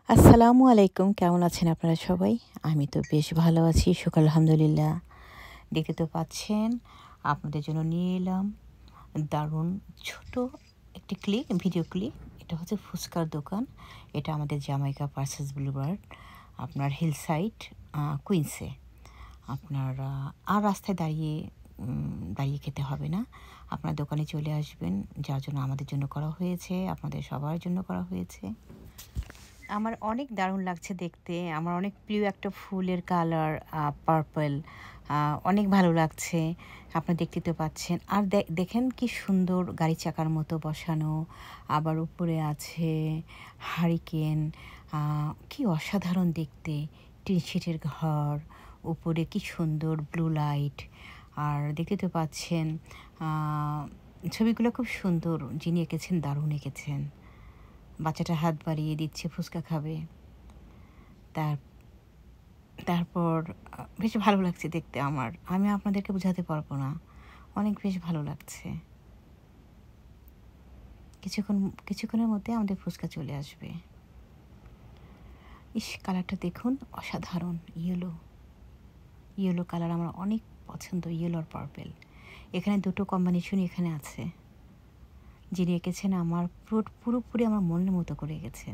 আসসালামু আলাইকুম, কেমন আছেন আপনারা সবাই? আমি তো বেশ ভালো আছি, শুকর আলহামদুলিল্লাহ। দেখতে তো পাচ্ছেন, আপনাদের জন্য নিয়ে এলাম দারুণ ছোট একটি ভিডিও ক্লিপ। এটা হচ্ছে ফুচকার দোকান। এটা আমাদের জামাইকা পার্সেস বুলভার্ড, আপনার হিলসাইড, কুইন্সে। আপনার আর রাস্তায় দাঁড়িয়ে খেতে হবে না। আপনার দোকানে চলে আসবেন, যার জন্য আমাদের জন্য করা হয়েছে, আপনাদের সবার জন্য করা হয়েছে। আমার অনেক দারুণ লাগছে দেখতে। আমার অনেক প্রিয় একটা ফুলের কালার পার্পল। অনেক ভালো লাগছে। আপনারা দেখতে তো পাচ্ছেন। আর দেখেন কি সুন্দর গাড়ি চাকার মতো বসানো। আবার উপরে আছে হারিকেন। কি অসাধারণ দেখতে। টিন শেডের ঘর। উপরে কি সুন্দর ব্লু লাইট। আর দেখতে তো পাচ্ছেন, ছবিগুলো খুব সুন্দর। যিনি এঁকেছেন দারুণ এঁকেছেন। বাচ্চাটা হাত বাড়িয়ে দিচ্ছে, ফুচকা খাবে। তারপর বেশ ভালো লাগছে দেখতে আমার। আমি আপনাদেরকে বোঝাতে পারবো না। অনেক বেশ ভালো লাগছে। কিছুক্ষণের মধ্যে আমাদের ফুচকা চলে আসবে। ইস, কালারটা দেখুন, অসাধারণ। ইয়েলো কালার আমার অনেক পছন্দ, ইয়েলো আর পার্পেল। এখানে দুটো কম্বিনেশনই এখানে আছে। যিনি এঁকেছেন আমার পুরোপুরি আমার মনের মতো করে এঁকেছেন।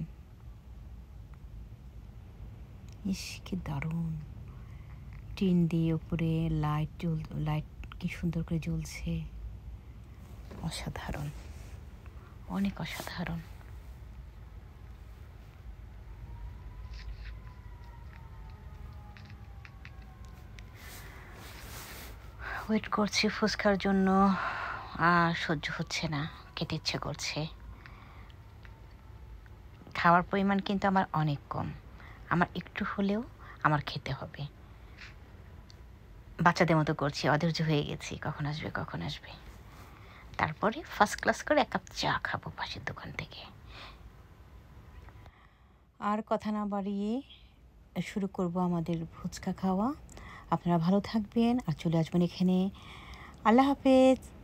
ইস, কি দারুণ। টিন দিয়ে উপরে লাইট কি সুন্দর করে জ্বলছে। অসাধারণ, অনেক অসাধারণ। ওয়েট করছি ফুচকার জন্য। সহ্য হচ্ছে না, খেতে ইচ্ছে করছে। খাওয়ার পরিমাণ কিন্তু আমার অনেক কম। আমার একটু হলেও আমার খেতে হবে। বাচ্চাদের মতো করছি, অধৈর্য হয়ে গেছি, কখন আসবে। তারপরে ফার্স্ট ক্লাস করে এক কাপ চা খাবো পাশের দোকান থেকে। আর কথা না বাড়িয়ে শুরু করব আমাদের ফুচকা খাওয়া। আপনারা ভালো থাকবেন আর চলে আসবেন এখানে। আল্লাহ হাফেজ।